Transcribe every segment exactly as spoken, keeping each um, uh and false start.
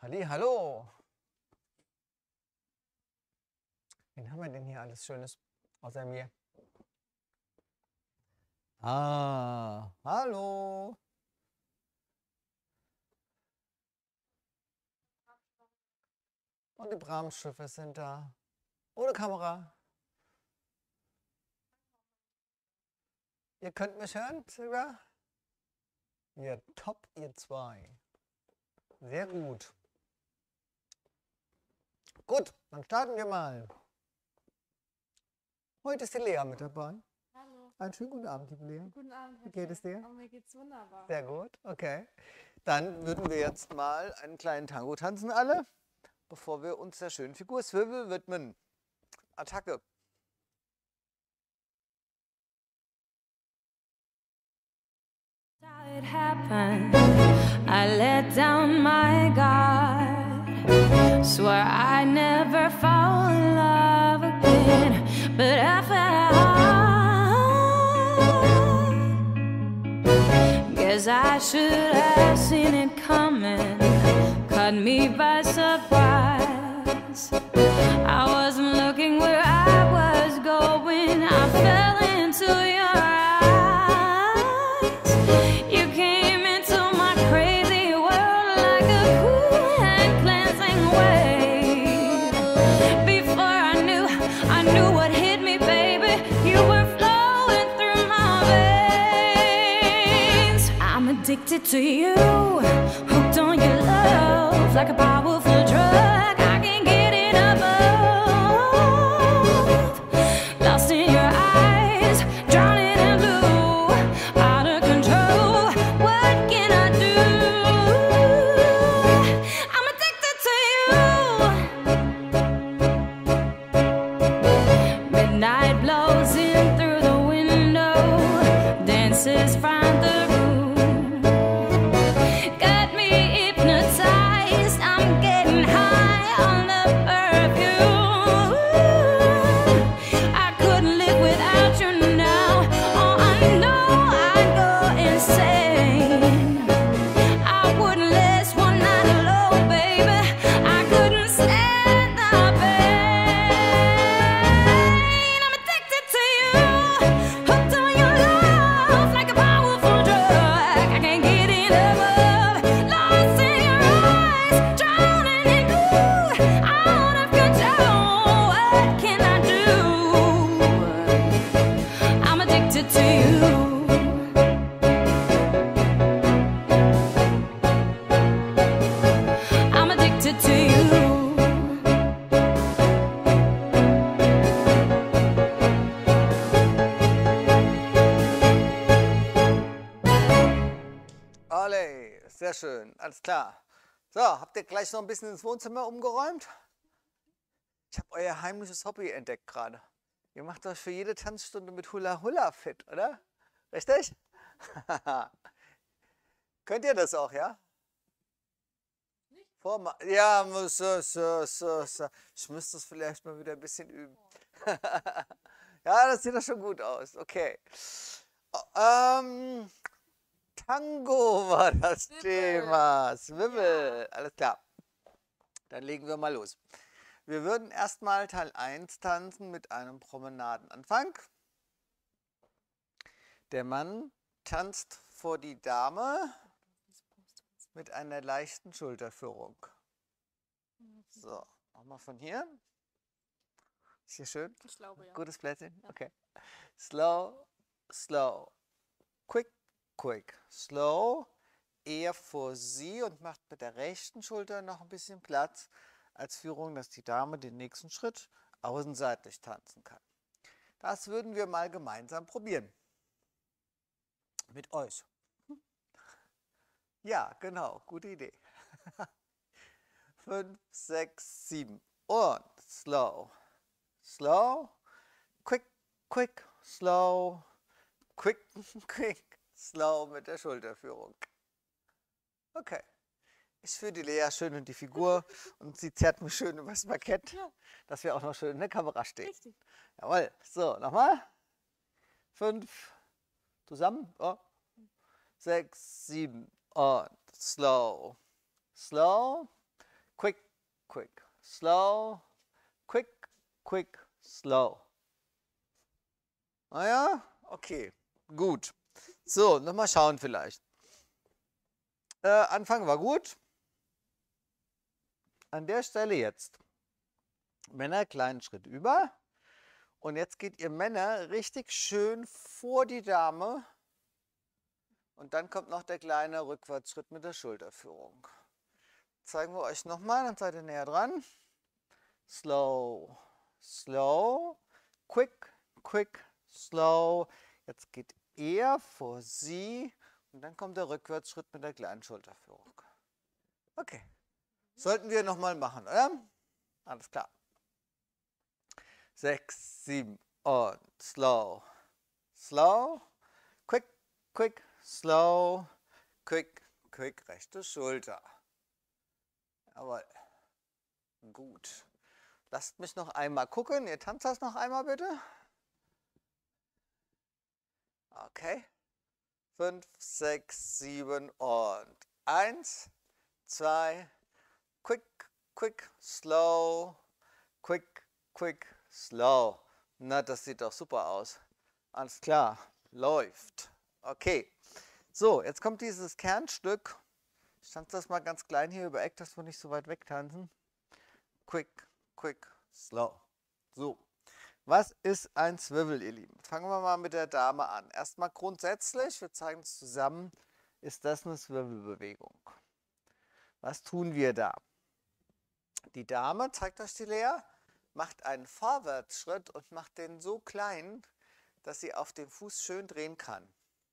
Halli, hallo. Wen haben wir denn hier alles Schönes außer mir? Ah, hallo. Und die Bramschiffe sind da. Ohne Kamera. Ihr könnt mich hören, Silvia? Ja, top, ihr zwei. Sehr gut. Gut, dann starten wir mal. Heute ist die Lea mit dabei. Hallo. Einen schönen guten Abend, liebe Lea. Guten Abend, Herr Wie geht es dir? Oh, mir geht's wunderbar. Sehr gut, okay. Dann würden wir jetzt mal einen kleinen Tango tanzen alle, bevor wir uns der schönen Figur Swivel widmen. Attacke. It happened. I let down my guard. Swore I'd never fall in love again, but I fell. Guess I should have seen it coming. Caught me by surprise. I wasn't looking where I was going. I fell into your addicted to you, hooked on your love like a powerful drug. I can't get enough of. Lost in your eyes, drowning in blue, out of control. What can I do? I'm addicted to you. Midnight blows in through the window, dances find the Sehr schön, alles klar. So, habt ihr gleich noch ein bisschen ins Wohnzimmer umgeräumt? Ich habe euer heimliches Hobby entdeckt gerade. Ihr macht euch für jede Tanzstunde mit Hula Hula fit, oder? Richtig? Könnt ihr das auch, ja? Vorma ja, so, so, so, so. Ich müsste es vielleicht mal wieder ein bisschen üben. Ja, das sieht doch schon gut aus. Okay. Ähm... Tango war das Swivel. Thema. Swivel. Ja. Alles klar. Dann legen wir mal los. Wir würden erstmal Teil eins tanzen mit einem Promenadenanfang. Der Mann tanzt vor die Dame mit einer leichten Schulterführung. So, nochmal von hier. Ist hier schön? Ich glaube, ja. Gutes Plätzchen? Ja. Okay. Slow, slow. Quick. Quick, slow, eher vor sie und macht mit der rechten Schulter noch ein bisschen Platz als Führung, dass die Dame den nächsten Schritt außenseitig tanzen kann. Das würden wir mal gemeinsam probieren. Mit euch. Ja, genau, gute Idee. Fünf, sechs, sieben und slow, slow, quick, quick, slow, quick, quick. Slow mit der Schulterführung. Okay. Ich führe die Lea schön in die Figur und sie zerrt mich schön übers Parkett, ja, dass wir auch noch schön in der Kamera stehen. Richtig. Jawohl. So, nochmal. Fünf. Zusammen. Oh. Sechs, sieben und slow. Slow. quick, slow, quick, quick, slow. Ah ja, okay, gut. So, nochmal schauen vielleicht. Äh, Anfang war gut. An der Stelle jetzt. Männer, kleinen Schritt über. Und jetzt geht ihr Männer richtig schön vor die Dame. Und dann kommt noch der kleine Rückwärtsschritt mit der Schulterführung. Zeigen wir euch nochmal, dann seid ihr näher dran. Slow, slow, quick, quick, slow. Jetzt geht er vor sie und dann kommt der Rückwärtsschritt mit der kleinen Schulterführung. Okay. Sollten wir nochmal machen, oder? Alles klar. Sechs, sieben und slow, slow, quick, quick, slow, quick, quick, rechte Schulter. Jawohl. Gut. Lasst mich noch einmal gucken. Ihr tanzt das noch einmal bitte. Okay. Fünf, sechs, sieben und eins, zwei, quick, quick, slow, quick, quick, slow. Na, das sieht doch super aus. Alles klar, läuft. Okay. So, jetzt kommt dieses Kernstück. Ich tanze das mal ganz klein hier über Eck, dass wir nicht so weit weg tanzen. Quick, quick, slow. So. Was ist ein Swivel, ihr Lieben? Fangen wir mal mit der Dame an. Erstmal grundsätzlich, wir zeigen es zusammen, ist das eine Swivel-Bewegung. Was tun wir da? Die Dame, zeigt euch die Lea, macht einen Vorwärtsschritt und macht den so klein, dass sie auf dem Fuß schön drehen kann.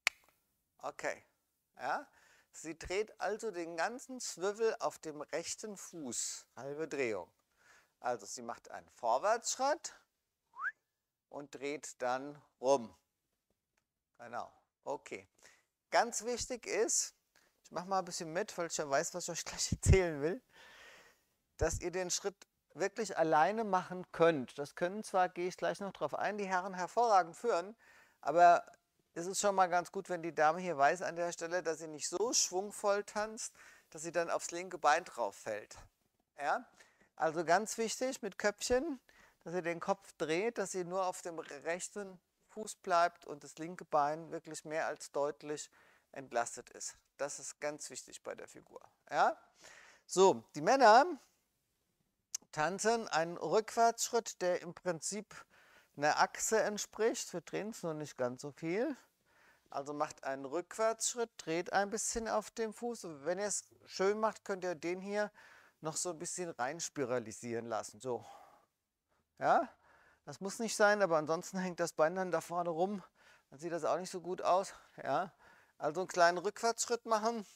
Okay. Ja? Sie dreht also den ganzen Swivel auf dem rechten Fuß, halbe Drehung. Also sie macht einen Vorwärtsschritt und dreht dann rum. Genau, okay. Ganz wichtig ist, ich mache mal ein bisschen mit, weil ich ja weiß, was ich euch gleich erzählen will, dass ihr den Schritt wirklich alleine machen könnt. Das können zwar, gehe ich gleich noch drauf ein, die Herren hervorragend führen, aber es ist schon mal ganz gut, wenn die Dame hier weiß an der Stelle, dass sie nicht so schwungvoll tanzt, dass sie dann aufs linke Bein drauf fällt. Ja? Also ganz wichtig mit Köpfchen, dass ihr den Kopf dreht, dass ihr nur auf dem rechten Fuß bleibt und das linke Bein wirklich mehr als deutlich entlastet ist. Das ist ganz wichtig bei der Figur. Ja? So, die Männer tanzen einen Rückwärtsschritt, der im Prinzip einer Achse entspricht. Wir drehen es nur nicht ganz so viel. Also macht einen Rückwärtsschritt, dreht ein bisschen auf dem Fuß. Und wenn ihr es schön macht, könnt ihr den hier noch so ein bisschen reinspiralisieren lassen. So. Ja, das muss nicht sein, aber ansonsten hängt das Bein dann da vorne rum. Dann sieht das auch nicht so gut aus. Ja, also einen kleinen Rückwärtsschritt machen.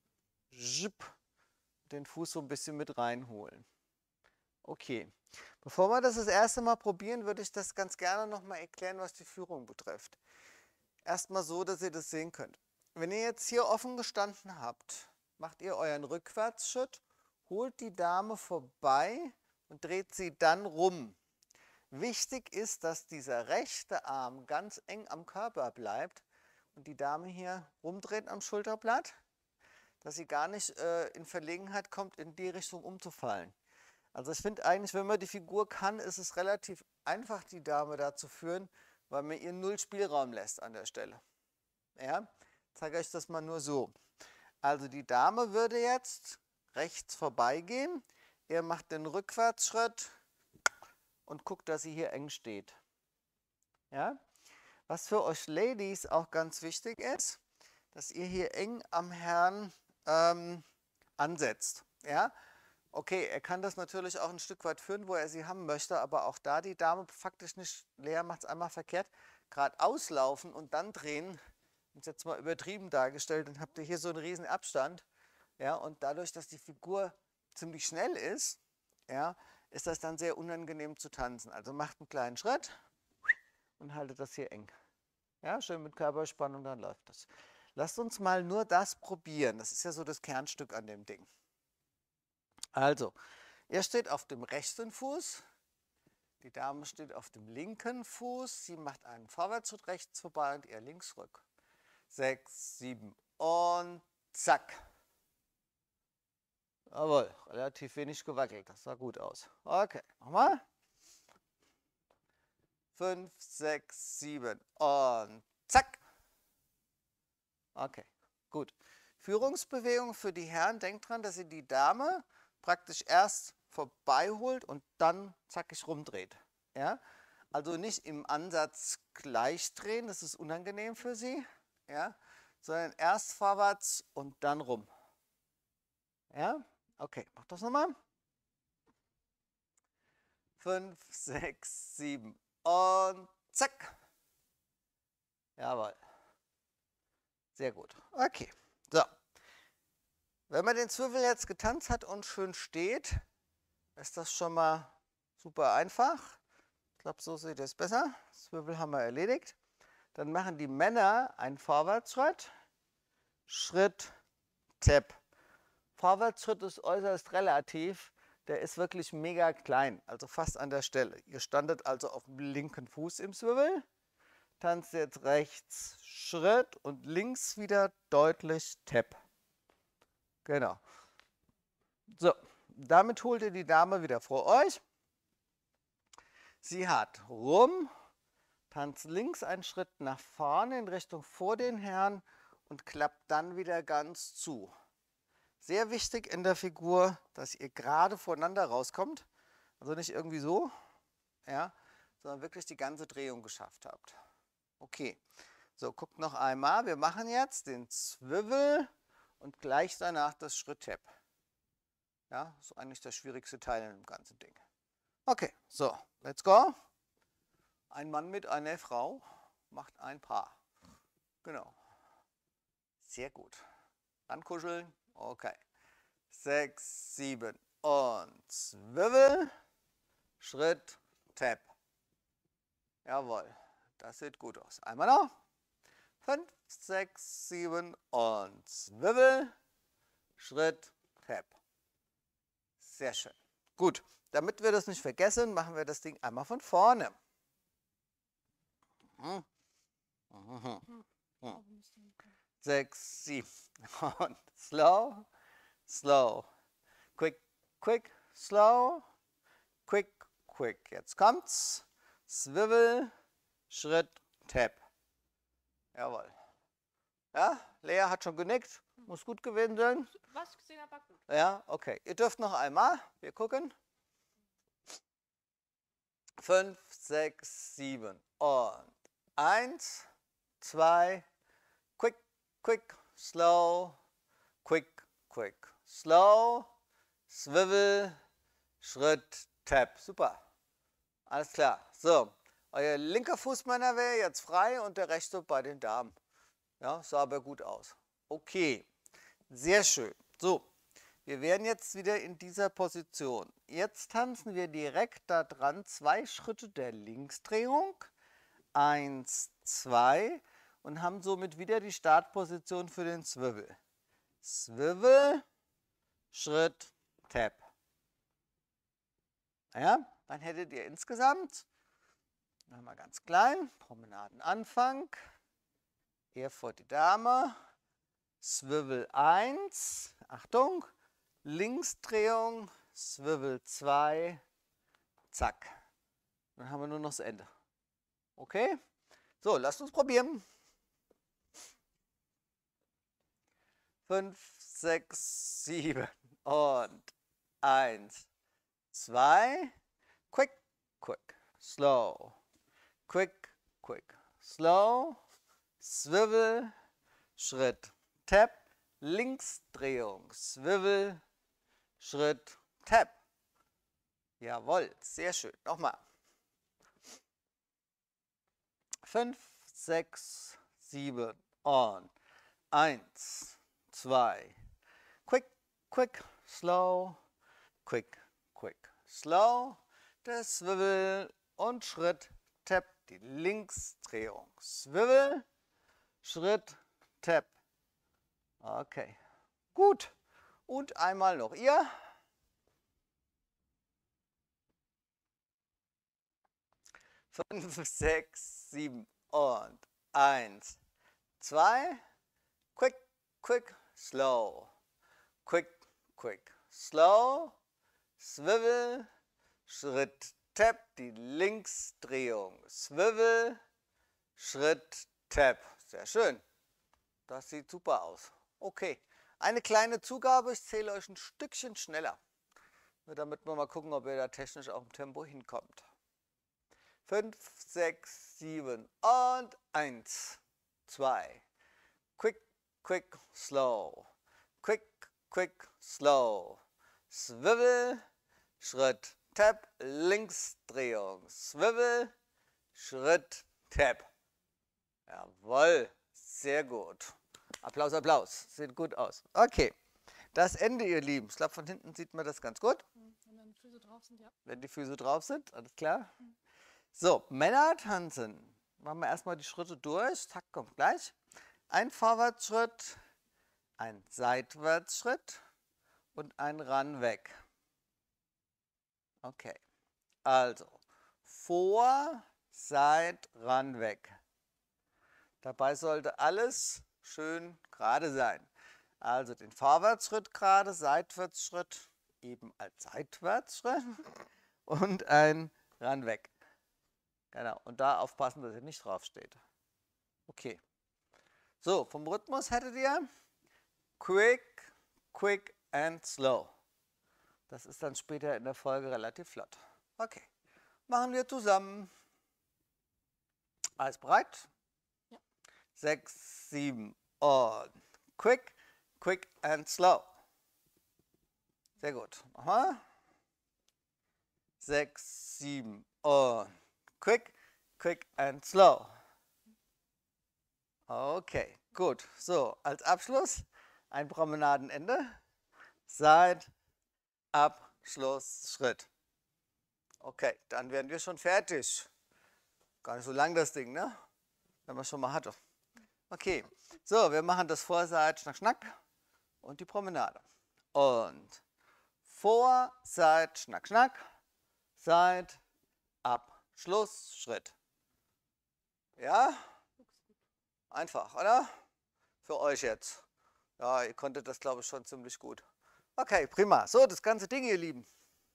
Den Fuß so ein bisschen mit reinholen. Okay. Bevor wir das das erste Mal probieren, würde ich das ganz gerne noch mal erklären, was die Führung betrifft. Erstmal so, dass ihr das sehen könnt. Wenn ihr jetzt hier offen gestanden habt, macht ihr euren Rückwärtsschritt, holt die Dame vorbei und dreht sie dann rum. Wichtig ist, dass dieser rechte Arm ganz eng am Körper bleibt und die Dame hier rumdreht am Schulterblatt, dass sie gar nicht äh, in Verlegenheit kommt, in die Richtung umzufallen. Also ich finde eigentlich, wenn man die Figur kann, ist es relativ einfach, die Dame da zu führen, weil man ihr null Spielraum lässt an der Stelle. Ja, ich zeige euch das mal nur so. Also die Dame würde jetzt rechts vorbeigehen, ihr macht den Rückwärtsschritt und guckt, dass sie hier eng steht. Ja? Was für euch Ladies auch ganz wichtig ist, dass ihr hier eng am Herrn ähm, ansetzt. Ja? Okay, er kann das natürlich auch ein Stück weit führen, wo er sie haben möchte, aber auch da die Dame faktisch nicht, Lea macht es einmal verkehrt, gerade auslaufen und dann drehen, ist jetzt mal übertrieben dargestellt, dann habt ihr hier so einen riesen Abstand. Ja, und dadurch, dass die Figur ziemlich schnell ist, ja, ist das dann sehr unangenehm zu tanzen. Also macht einen kleinen Schritt und haltet das hier eng. Ja, schön mit Körperspannung, dann läuft das. Lasst uns mal nur das probieren. Das ist ja so das Kernstück an dem Ding. Also, er steht auf dem rechten Fuß, die Dame steht auf dem linken Fuß, sie macht einen Vorwärtsschritt rechts vorbei und ihr links rück. Sechs, sieben und zack. Jawohl, relativ wenig gewackelt. Das sah gut aus. Okay, nochmal. Fünf, sechs, sieben und zack. Okay, gut. Führungsbewegung für die Herren. Denkt dran, dass ihr die Dame praktisch erst vorbeiholt und dann zackig rumdreht. Ja? Also nicht im Ansatz gleich drehen, das ist unangenehm für sie, ja? Sondern erst vorwärts und dann rum. Ja? Okay, mach das nochmal. Fünf, sechs, sieben und zack. Jawohl. Sehr gut. Okay. So. Wenn man den Zwirbel jetzt getanzt hat und schön steht, ist das schon mal super einfach. Ich glaube, so sieht es besser. Zwirbel haben wir erledigt. Dann machen die Männer einen Vorwärtsschritt. Schritt, Tap. Vorwärtsschritt ist äußerst relativ. Der ist wirklich mega klein, also fast an der Stelle. Ihr standet also auf dem linken Fuß im Zwirbel. Tanzt jetzt rechts Schritt und links wieder deutlich Tap. Genau. So, damit holt ihr die Dame wieder vor euch. Sie hat rum, tanzt links einen Schritt nach vorne in Richtung vor den Herrn und klappt dann wieder ganz zu. Sehr wichtig in der Figur, dass ihr gerade voneinander rauskommt. Also nicht irgendwie so, ja, sondern wirklich die ganze Drehung geschafft habt. Okay, so guckt noch einmal. Wir machen jetzt den Zwirbel und gleich danach das Schritt-Tap. Ja, das ist eigentlich das schwierigste Teil im ganzen Ding. Okay, so, let's go. Ein Mann mit einer Frau macht ein Paar. Genau. Sehr gut. Ankuscheln. Okay. Sechs, sieben und Zwirbel. Schritt, Tap. Jawohl. Das sieht gut aus. Einmal noch. Fünf, sechs, sieben und Zwirbel. Schritt, Tap. Sehr schön. Gut. Damit wir das nicht vergessen, machen wir das Ding einmal von vorne. Mhm. Mhm. Mhm. Sechs, sieben und slow, slow, quick, quick, slow, quick, quick. Jetzt kommt's. Swivel, Schritt, Tap. Jawohl. Ja, Lea hat schon genickt. Muss gut gewesen sein. Was ich gesehen habe, war gut. Ja, okay. Ihr dürft noch einmal. Wir gucken. Fünf, sechs, sieben und eins, zwei, quick, quick, slow, quick, quick, slow, swivel, Schritt, Tap. Super. Alles klar. So, euer linker Fußmänner wäre jetzt frei und der rechte bei den Damen. Ja, sah aber gut aus. Okay, sehr schön. So, wir wären jetzt wieder in dieser Position. Jetzt tanzen wir direkt da dran zwei Schritte der Linksdrehung. Eins, zwei und haben somit wieder die Startposition für den Swivel. Swivel, Schritt, Tap. Ja, dann hättet ihr insgesamt, nochmal ganz klein, Promenadenanfang, eher vor die Dame, Swivel eins, Achtung, Linksdrehung, Swivel zwei, zack. Dann haben wir nur noch das Ende. Okay? So, lasst uns probieren. Fünf, sechs, sieben und eins, zwei. Quick, quick, slow. Quick, quick, slow. Swivel, Schritt, Tap. Linksdrehung, Swivel, Schritt, Tap. Jawohl, sehr schön. Nochmal. Fünf, sechs, sieben und eins, zwei. Quick, quick, slow. Quick, quick, slow. Der Swivel und Schritt, Tap. Die Linksdrehung, Swivel, Schritt, Tap. Okay, gut. Und einmal noch ihr. Fünf, sechs, sieben und eins, zwei. Quick, quick, slow. Quick, quick, slow, Swivel, Schritt, Tap, die Linksdrehung, Swivel, Schritt, Tap. Sehr schön. Das sieht super aus. Okay, eine kleine Zugabe, ich zähle euch ein Stückchen schneller, nur damit wir mal gucken, ob ihr da technisch auf dem Tempo hinkommt. fünf, sechs, sieben und eins, zwei. Quick, quick, slow. Quick, quick, slow. Swivel, Schritt, Tap, Linksdrehung. Swivel, Schritt, Tap. Jawohl, sehr gut. Applaus, Applaus. Sieht gut aus. Okay, das Ende, ihr Lieben. Ich glaube, von hinten sieht man das ganz gut. Wenn dann die Füße drauf sind, ja. Wenn die Füße drauf sind, alles klar. So, Männer tanzen. Machen wir erstmal die Schritte durch. Zack, kommt gleich. Ein Vorwärtsschritt, ein Seitwärtsschritt und ein Ran weg. Okay, also vor, seit, ran weg. Dabei sollte alles schön gerade sein. Also den Vorwärtsschritt gerade, Seitwärtsschritt eben als Seitwärtsschritt und ein Ran weg. Genau, und da aufpassen, dass ihr nicht drauf steht. Okay. So, vom Rhythmus hättet ihr quick, quick and slow. Das ist dann später in der Folge relativ flott. Okay, machen wir zusammen. Alles bereit? Ja. Sechs, sieben und quick, quick and slow. Sehr gut. Aha. Sechs, sieben und quick, quick and slow. Okay, gut. So, als Abschluss ein Promenadenende. Seit, Abschluss, Schritt. Okay, dann wären wir schon fertig. Gar nicht so lang das Ding, ne? Wenn man schon mal hatte. Okay, so, wir machen das vor, Seit, Schnack, Schnack und die Promenade. Und vor, Seit, Schnack, Schnack, Seit, Abschluss, Schritt. Ja? Einfach, oder? Für euch jetzt. Ja, ihr konntet das, glaube ich, schon ziemlich gut. Okay, prima. So, das ganze Ding, ihr Lieben.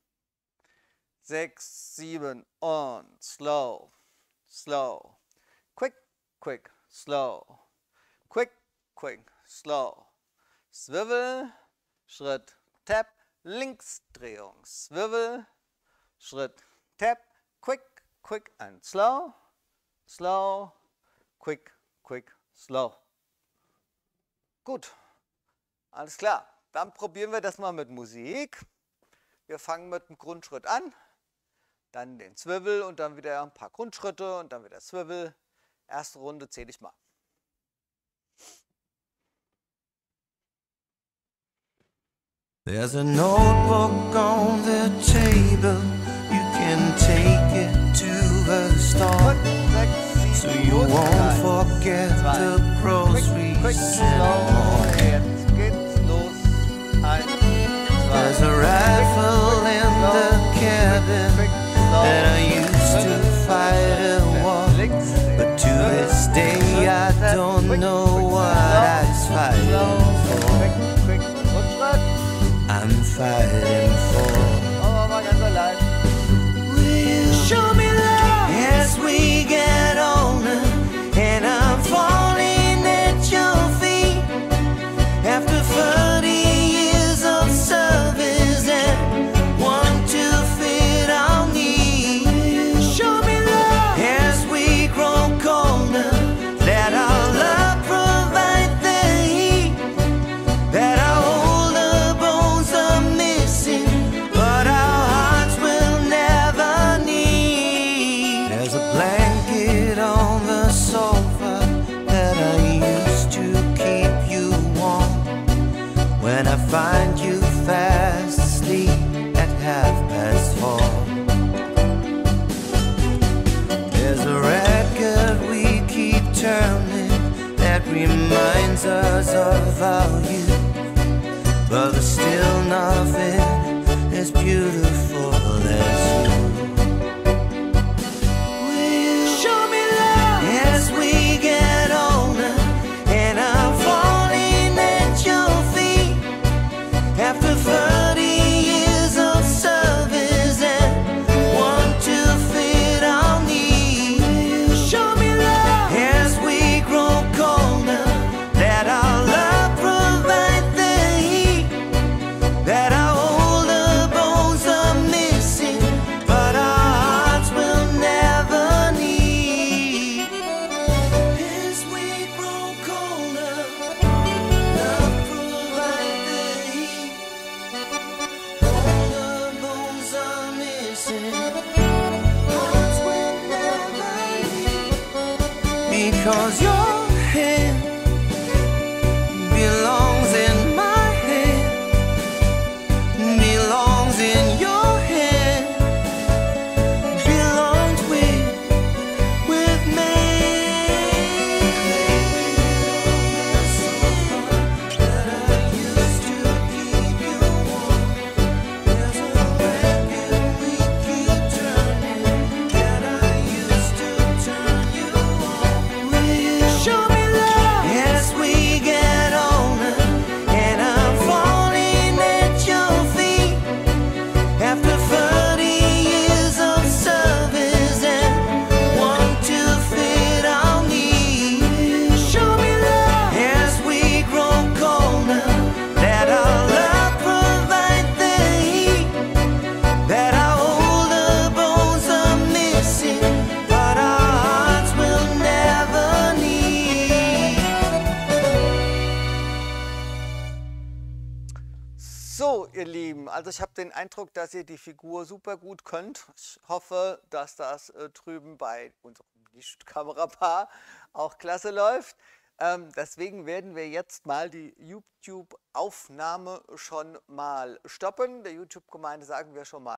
Sechs, sieben und slow, slow. Quick, quick, slow. Quick, quick, slow. Swivel, Schritt, Tap, Linksdrehung. Swivel, Schritt, Tap, quick, quick and slow. Slow, quick, quick, slow. Gut, alles klar. Dann probieren wir das mal mit Musik. Wir fangen mit dem Grundschritt an, dann den Swivel und dann wieder ein paar Grundschritte und dann wieder Swivel. Erste Runde zähle ich mal. There's a notebook on the table. You can take it to the store, so you won't forget the groceries anymore. Jetzt geht's los. Eins, zwei, There's a rifle in the cabin that I used to fight a war, but to this day I don't know what I was fighting for. I'm fighting for. Will you show me love as we get older, and I'm falling at your feet after thirty years of service and want to fit our needs. Show me love as we grow colder, let our love provide the heat that our older bones are missing, but our hearts will never need. There's a blanket on the sofa that I used to keep you warm when I find you fast asleep at half past four. There's a record we keep turning that reminds us of our youth, but there's still nothing as beautiful as you. Will you show me love as we get older, and I'm falling at your feet after thirty also ich habe den Eindruck, dass ihr die Figur super gut könnt. Ich hoffe, dass das äh, drüben bei unserem Nicht-Kamerapaar auch klasse läuft. Ähm, deswegen werden wir jetzt mal die YouTube-Aufnahme schon mal stoppen. Der YouTube-Gemeinde sagen wir schon mal